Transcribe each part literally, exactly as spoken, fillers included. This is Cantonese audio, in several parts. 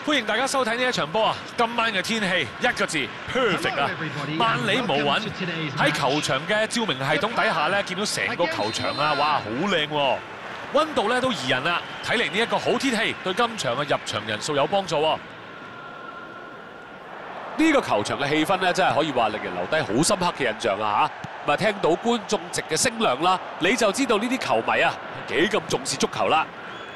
歡迎大家收睇呢一場波啊！今晚嘅天氣一個字 perfect 啊，萬里無雲。喺球場嘅照明系統底下咧，見到成個球場啊，哇，好靚喎！温度咧都宜人啦，睇嚟呢一個好天氣對今場嘅入場人數有幫助喎。呢個球場嘅氣氛咧，真係可以話令人留低好深刻嘅印象啊！嚇，咁啊聽到觀眾席嘅聲量啦，你就知道呢啲球迷啊幾咁重視足球啦。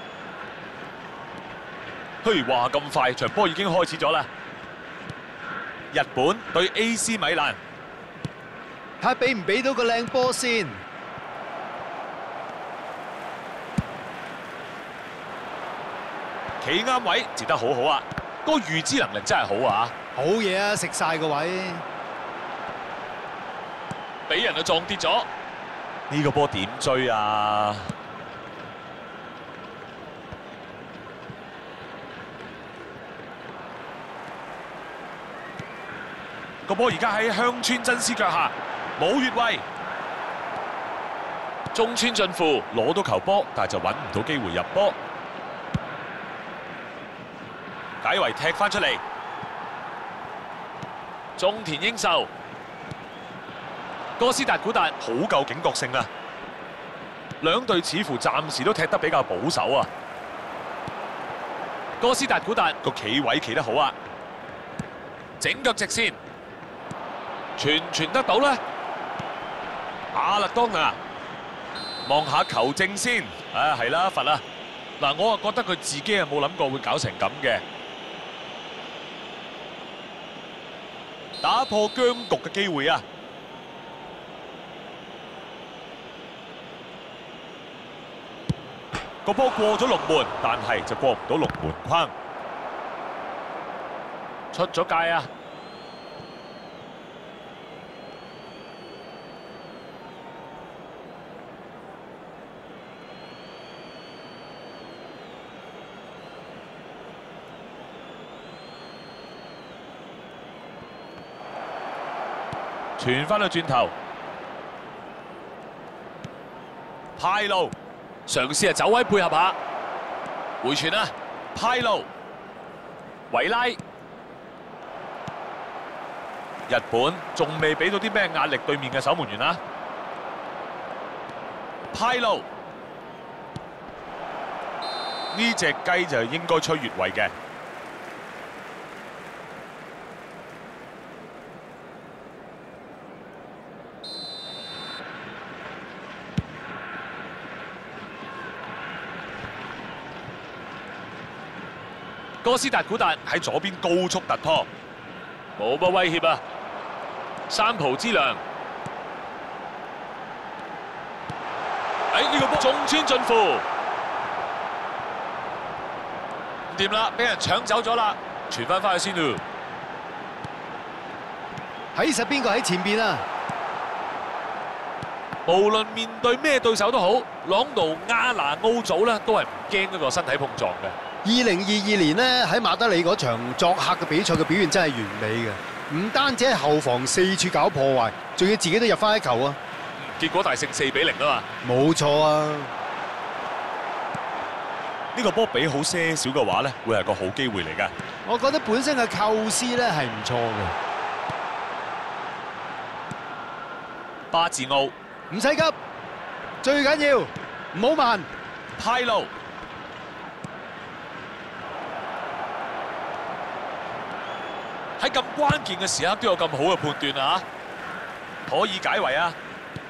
嘿，話咁快，場波已經開始咗啦！日本對 A C 米蘭， 睇下俾唔俾到個靚波先。 企啱位，接得好好啊！個預知能力真係好啊！ 好嘢啊，食晒個位， 俾人就撞跌咗。呢個波點追啊？ 個波而家喺香川真司腳下，冇越位，中村進富攞到球波，但係就揾唔到機會入波。解圍踢翻出嚟，中田英壽、哥斯達古達好夠警覺性啊！兩隊似乎暫時都踢得比較保守啊。哥斯達古達個企位企得好啊，整腳直線。 傳唔傳得到咧？阿勒當拿望下球證先，啊係啦罰啦！嗱，我啊覺得佢自己啊冇諗過會搞成咁嘅，打破僵局嘅機會啊！個波過咗龍門，但係就過唔到龍門框，出咗界啊！ 傳翻去轉頭，派路嘗試啊走位配合下，回傳啊，派路維拉，日本仲未俾到啲咩壓力對面嘅守門員啊，派路呢隻雞就應該吹越位嘅。 哥斯達古達喺左邊高速突破，冇乜威脅啊！三浦知良，誒呢個波中村進富，唔掂啦，俾人搶走咗啦，傳翻翻去先咯。 睇實邊個喺前邊啊！ 無論面對咩對手都好，朗奴亞拿奧祖咧都係唔驚嗰個身體碰撞嘅。 二零二二年呢，喺馬德里嗰場作客嘅比賽嘅表現真係完美嘅，唔單止喺後防四處搞破壞，仲要自己都入翻一球啊！ 結果大勝四比零啊嘛！ 冇錯啊！ 呢個波比好些少嘅話咧，會係個好機會嚟㗎。 我覺得本身嘅構思咧係唔錯嘅。 巴治奧唔使急，最緊要唔好慢。 派路。 喺咁關鍵嘅時刻都有咁好嘅判斷啊！可以解圍啊！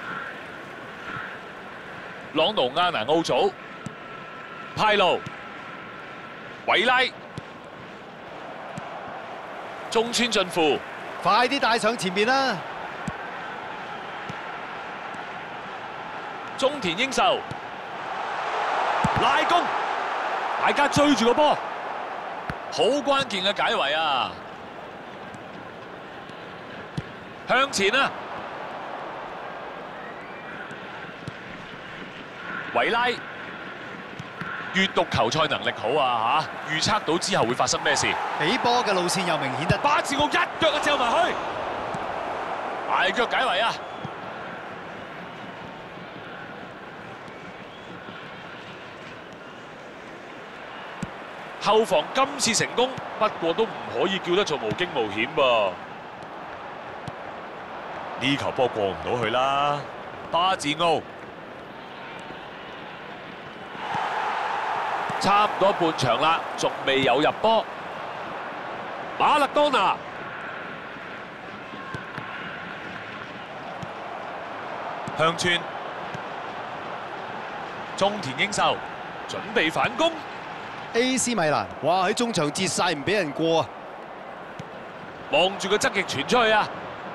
朗奴亞拿奧祖、派路、維拉、中村進富， 快啲帶上前面啦！ 中田英壽拉弓，大家追住個波，好關鍵嘅解圍啊！ 向前啊！維拉閱讀球賽能力好啊嚇，預測到之後會發生咩事。 俾波嘅路線又明顯得。 巴治奧一腳就掟埋去，大腳解圍啊！ 後防今次成功，不過都唔可以叫得做無驚無險噃。呢球波過唔到去啦，巴治奧差唔多半場啦，仲未有入波。馬勒當拿向傳，中田英壽準備反攻。 A C 米蘭，哇喺中場截晒唔俾人過啊！ 望住個側翼傳出去啊！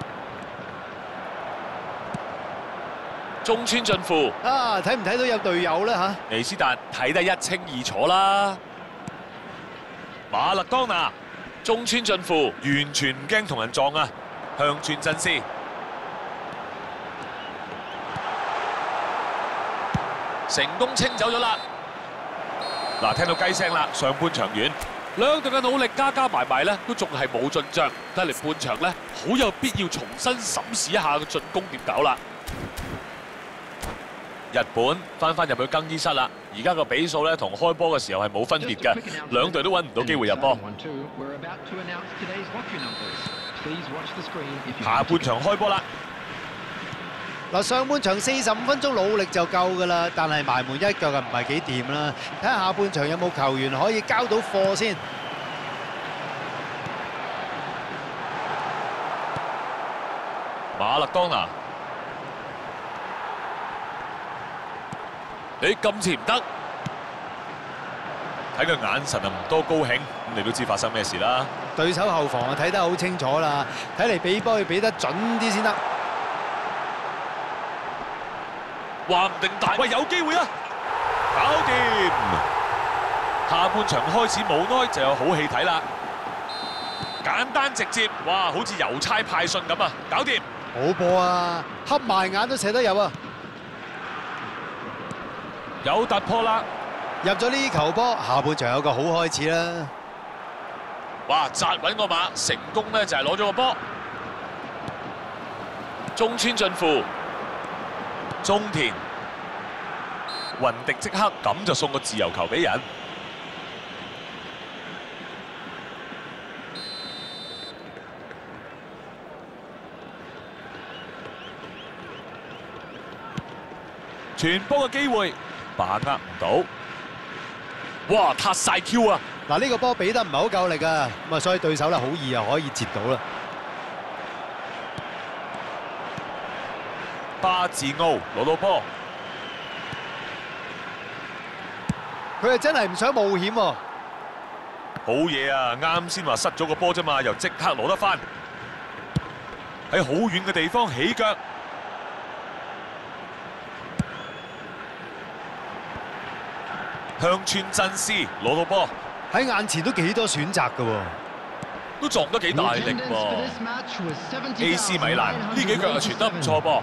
中村進富啊，睇唔睇到有隊友咧嚇？ 尼斯達睇得一清二楚啦。馬勒當拿、中村進富完全唔驚同人撞啊！向傳真斯，成功清走咗啦。嗱，聽到雞聲啦，上半場完，兩隊嘅努力加加埋埋咧，都仲係冇進帳。睇嚟半場咧，好有必要重新審視一下個進攻點搞啦。日本翻翻入去更衣室啦，而家個比數咧同開波嘅時候係冇分別嘅，兩隊都揾唔到機會入波。下半場開波啦。 嗱，上半場四十五分鐘努力就夠㗎啦，但係埋門一腳嘅唔係幾掂啦。睇下下半場有冇球員可以交到貨先。 馬勒當拿，你今次唔得，睇佢眼神啊唔多高興，咁你都知發生咩事啦。 對手後防啊睇得好清楚啦，睇嚟俾波要俾得準啲先得。 話唔定大喂有機會啊！搞掂！下半場開始冇耐就有好戲睇啦，簡單直接，哇！好似郵差派信咁啊！搞掂！ 好波啊，瞌埋眼都射得入啊！ 有突破啦！ 入咗呢球波，下半場有個好開始啦！ 哇！扎穩個馬，成功咧就係攞咗個波。中村進富。中田雲迪即刻咁就送個自由球俾人，傳波嘅機會把握唔到，哇！撻晒 Q 啊！ 嗱，呢個波俾得唔係好夠力啊，咁啊所以對手咧好易又可以截到啦。 巴治奧攞到波， 佢係真係唔想冒險喎。 好嘢啊！啱先話失咗個波啫嘛，又即刻攞得翻，喺好遠嘅地方起腳，向川真司攞到波， 喺眼前都幾多選擇㗎喎， 都撞得幾大力喎。A C 米蘭呢幾腳又傳得唔錯噃。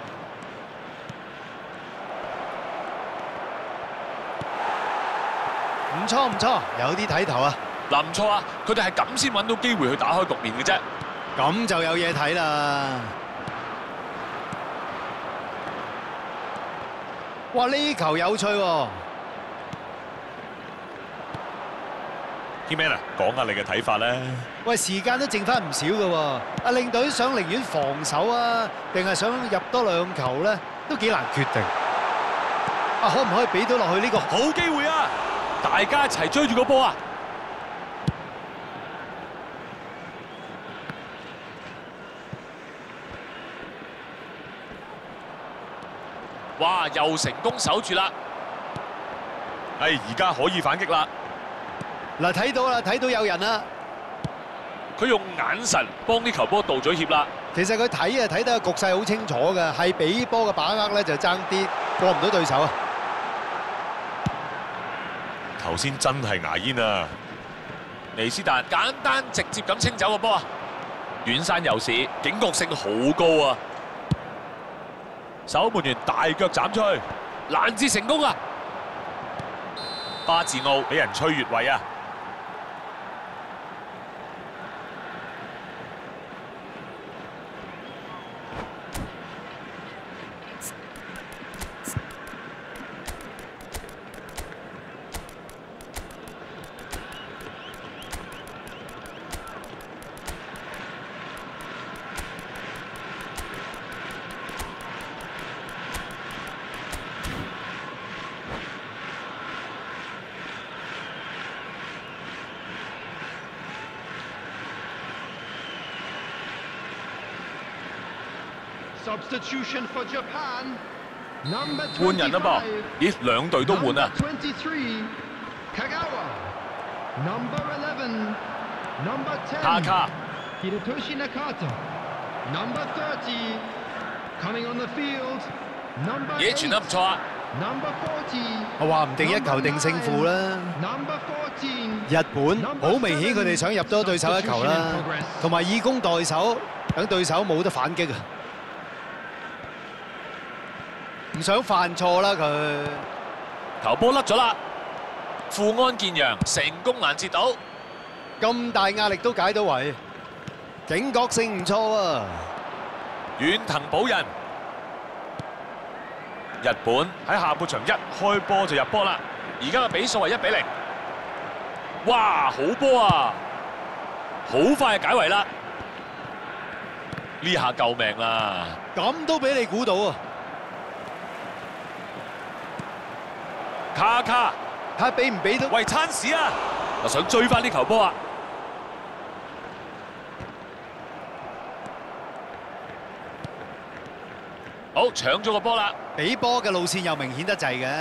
唔錯唔錯，有啲睇頭啊！ 嗱唔錯啊，佢哋係咁先揾到機會去打開局面嘅啫。 咁就有嘢睇啦！哇，呢球有趣喎！ Keyman啊，講下你嘅睇法咧。 喂，時間都剩翻唔少嘅喎，阿領隊想寧願防守啊，定係想入多兩球咧，都幾難決定。啊，可唔可以俾到落去呢個好機會啊！大家一齊追住個波啊！哇！又成功守住啦！哎，而家可以反擊啦！ 嗱，睇到啦，睇到有人啦。 佢用眼神幫呢球波道咗歉啦。 其實佢睇啊睇得個局勢好清楚嘅，係俾波嘅把握咧就爭啲過唔到對手啊！ 頭先真係牙煙啊！尼斯達簡單直接咁清走個波啊！遠山遊士警覺性好高啊！守門員大腳斬出去，攔截成功啊！巴治奧俾人吹越位啊！ Substitution for Japan. Number 換人啦噃， twenty-five. 咦，兩隊都換啊！ Number twenty-three. Kagawa. Number eleven. Number ten. 卡卡 Hidetoshi Nakata. Number thirty. Coming on the field. Number 咦， eight. 傳得唔錯啊！ Number forty. 我話唔定一球定勝負啦。 Number fourteen. 日本好明顯佢哋想入多對手一球啦，同埋以攻代守，等對手冇得反擊啊！唔想犯錯啦佢。 球波甩咗啦，富安健洋成功攔截到， 咁大壓力都解到圍，警覺性唔錯啊！ 遠藤保人。日本喺下半場一開波就入波啦，而家嘅比數係一比零。哇，好波啊！好快就解圍啦，呢下救命啦！ 咁都俾你估到啊！ 卡卡， 睇下俾唔俾到？ 喂，餐屎啊！我想追翻呢球波啊！好，搶咗個波啦！ 俾波嘅路線又明顯得滯嘅。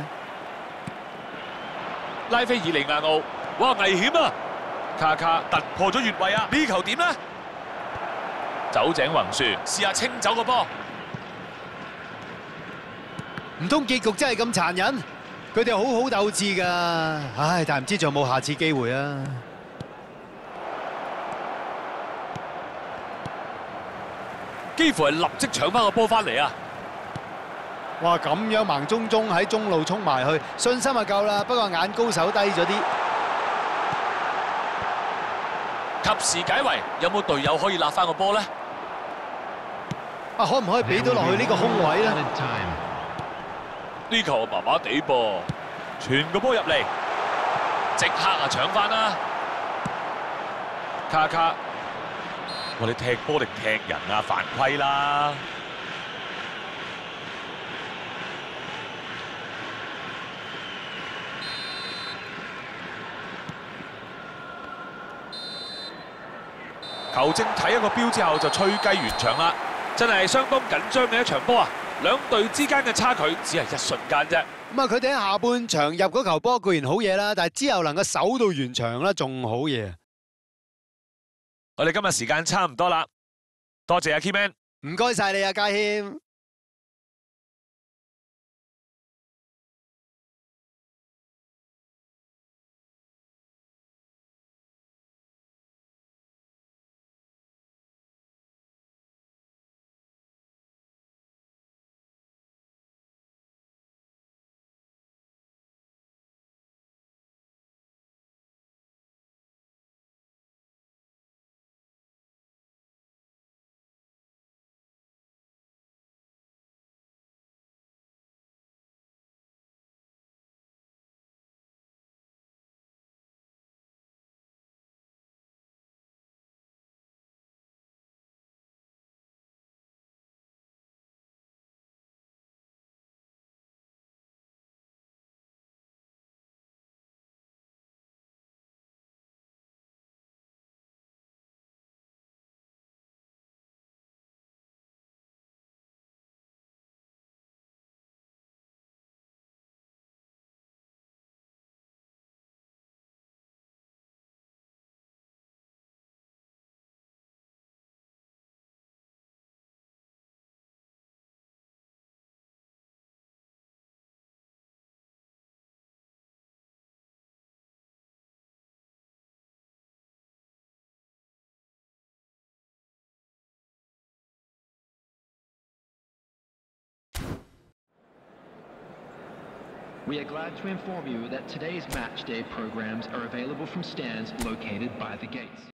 拉菲爾利亞奧，哇，危險啊！卡卡突破咗越位啊！呢球點呢？酒井宏樹試下清走個波， 唔通結局真係咁殘忍？佢哋好好鬥志㗎，唉，但係唔知仲有冇下次機會啊！ 幾乎係立即搶翻個波翻嚟啊！ 哇，咁樣盲中中喺中路衝埋去，信心就夠啦，不過眼高手低咗啲。 及時解圍，有冇隊友可以立翻個波呢？ 啊，可唔可以俾到落去呢個空位咧？ 呢球麻麻地噃，傳個波入嚟，即刻啊搶翻啦！卡卡，我哋踢波定踢人啊？犯規啦！球證睇一個標之後就吹雞完場啦，真係相當緊張嘅一場波啊！兩隊之間嘅差距只係一瞬間啫。 咁啊，佢哋喺下半場入嗰球波固然好嘢啦，但係之後能夠守到完場啦，仲好嘢。 我哋今日時間差唔多啦，多謝阿 Keyman， 唔該晒你啊，嘉謙。 We are glad to inform you that today's match day programs are available from stands located by the gates.